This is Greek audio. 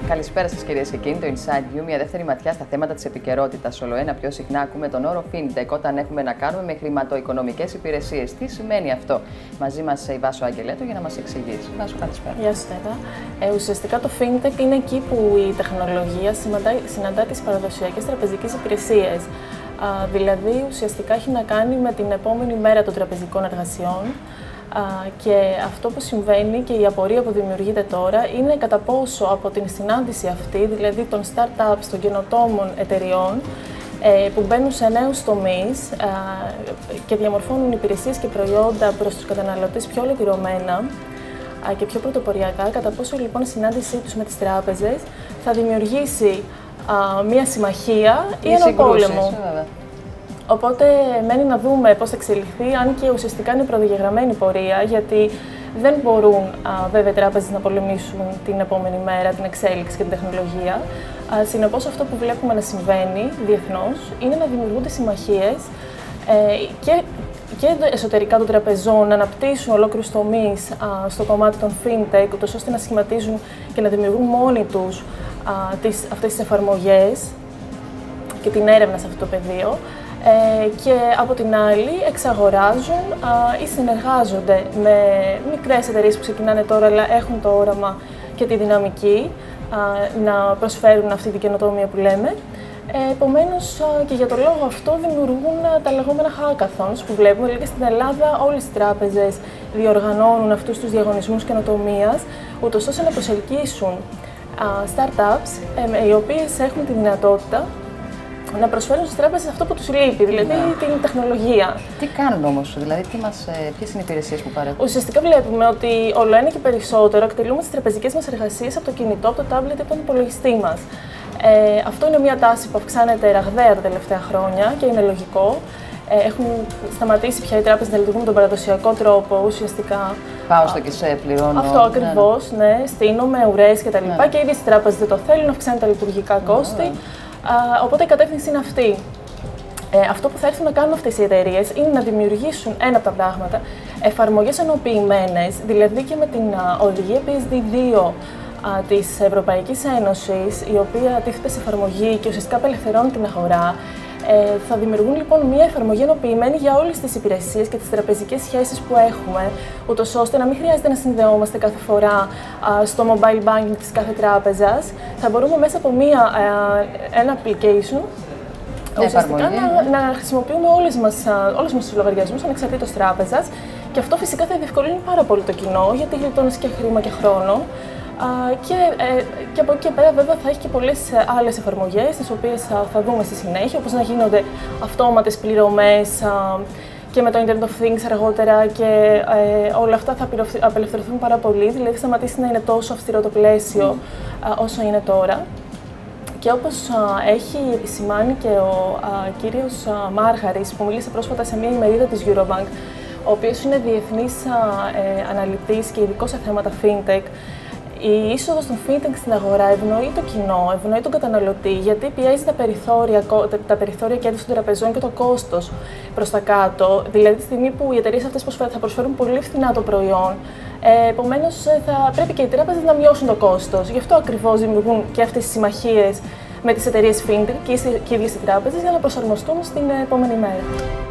Καλησπέρα σας κυρίες και κύριοι. Το Inside View, μια δεύτερη ματιά στα θέματα της επικαιρότητας. Ολοένα πιο συχνά ακούμε τον όρο FinTech όταν έχουμε να κάνουμε με χρηματοοικονομικές υπηρεσίες. Τι σημαίνει αυτό? Μαζί μας η Βάσο Αγγελέτου για να μας εξηγήσει. Βάσο, καλησπέρα. Γεια σου, Στέλλα. Ουσιαστικά το FinTech είναι εκεί που η τεχνολογία συναντά τις παραδοσιακές τραπεζικές υπηρεσίες. Δηλαδή, ουσιαστικά έχει να κάνει με την επόμενη μέρα των τραπεζικών εργασιών. Και αυτό που συμβαίνει και η απορία που δημιουργείται τώρα είναι κατά πόσο από την συνάντηση αυτή, δηλαδή των startups, των καινοτόμων εταιριών, που μπαίνουν σε νέους τομείς και διαμορφώνουν υπηρεσίες και προϊόντα προς τους καταναλωτές πιο ολοκληρωμένα και πιο πρωτοποριακά, κατά πόσο λοιπόν η συνάντησή τους με τις τράπεζες θα δημιουργήσει μία συμμαχία ή έναν πόλεμο. Οπότε μένει να δούμε πώς θα εξελιχθεί, αν και ουσιαστικά είναι προδιαγραμμένη πορεία, γιατί δεν μπορούν βέβαια οι τράπεζες να πολεμήσουν την επόμενη μέρα την εξέλιξη και την τεχνολογία. Συνεπώς αυτό που βλέπουμε να συμβαίνει διεθνώς είναι να δημιουργούνται συμμαχίες και εσωτερικά των τραπεζών να αναπτύσσουν ολόκληρους τομείς στο κομμάτι των FinTech, ούτως ώστε να σχηματίζουν και να δημιουργούν μόνοι τους αυτές τις εφαρμογές και την έρευνα σε αυτό το πεδίο. Και από την άλλη εξαγοράζουν ή συνεργάζονται με μικρές εταιρείες που ξεκινάνε τώρα αλλά έχουν το όραμα και τη δυναμική να προσφέρουν αυτή την καινοτομία που λέμε. Επομένως και για τον λόγο αυτό δημιουργούν τα λεγόμενα hackathons που βλέπουμε. Δηλαδή και στην Ελλάδα όλες οι τράπεζες διοργανώνουν αυτούς τους διαγωνισμούς καινοτομίας, ούτως ώστε να προσελκύσουν startups οι οποίες έχουν τη δυνατότητα να προσφέρουν στις τράπεζες αυτό που τους λείπει, δηλαδή την τεχνολογία. Τι κάνουν όμως, δηλαδή ποιες είναι οι υπηρεσίες που παρέχουν? Ουσιαστικά βλέπουμε ότι όλο ένα και περισσότερο εκτελούμε τις τραπεζικές μας εργασίες από το κινητό, από το τάμπλετ ή από τον υπολογιστή μας. Αυτό είναι μια τάση που αυξάνεται ραγδαία τα τελευταία χρόνια και είναι λογικό. Έχουν σταματήσει πια οι τράπεζες να λειτουργούν με τον παραδοσιακό τρόπο, ουσιαστικά. Πάω στο και σε πληρώνω. Αυτό ακριβώς, ναι, στείνομαι, ουρές κτλ. Και οι ίδιες οι τράπεζες δεν το θέλουν, αυξάνουν τα λειτουργικά κόστη. Οπότε η κατεύθυνση είναι αυτή. Αυτό που θα έρθουν να κάνουν αυτές οι εταιρείες είναι να δημιουργήσουν ένα από τα πράγματα, εφαρμογές ενοποιημένες, δηλαδή και με την οδηγία PSD2 της Ευρωπαϊκής Ένωσης, η οποία τίθεται σε εφαρμογή και ουσιαστικά απελευθερώνει την αγορά. Θα δημιουργούν λοιπόν μια εφαρμογή ενοποιημένη για όλες τις υπηρεσίες και τις τραπεζικές σχέσεις που έχουμε, ούτως ώστε να μην χρειάζεται να συνδεόμαστε κάθε φορά στο mobile banking της κάθε τράπεζας. Θα μπορούμε μέσα από ένα application ουσιαστικά να χρησιμοποιούμε όλους μας τους λογαριασμούς ανεξαρτήτως τράπεζας, και αυτό φυσικά θα διευκολύνει πάρα πολύ το κοινό, γιατί γλιτώνεις και χρήμα και χρόνο. Και από εκεί και πέρα βέβαια θα έχει και πολλές άλλες εφαρμογές, τις οποίες θα δούμε στη συνέχεια, όπως να γίνονται αυτόματες πληρωμές και με το Internet of Things αργότερα, και όλα αυτά θα απελευθερωθούν πάρα πολύ, δηλαδή θα σταματήσει να είναι τόσο αυστηρό το πλαίσιο όσο είναι τώρα. Και όπως έχει επισημάνει και ο κύριος Μάρχαρης, που μίλησε πρόσφατα σε μια ημερίδα της Eurobank, ο οποίος είναι διεθνής αναλυτής και ειδικός σε θέματα FinTech, η είσοδος των FinTech στην αγορά ευνοεί το κοινό, ευνοεί τον καταναλωτή, γιατί πιέζει τα περιθώρια κέρδους των τραπεζών και το κόστος προς τα κάτω. Δηλαδή, τη στιγμή που οι εταιρείες αυτές θα προσφέρουν πολύ φθηνά το προϊόν, επομένως θα πρέπει και οι τράπεζες να μειώσουν το κόστος. Γι' αυτό ακριβώς δημιουργούν και αυτές τις συμμαχίες με τις εταιρείες FinTech και οι ίδιες οι τράπεζες, για να προσαρμοστούν στην επόμενη μέρα.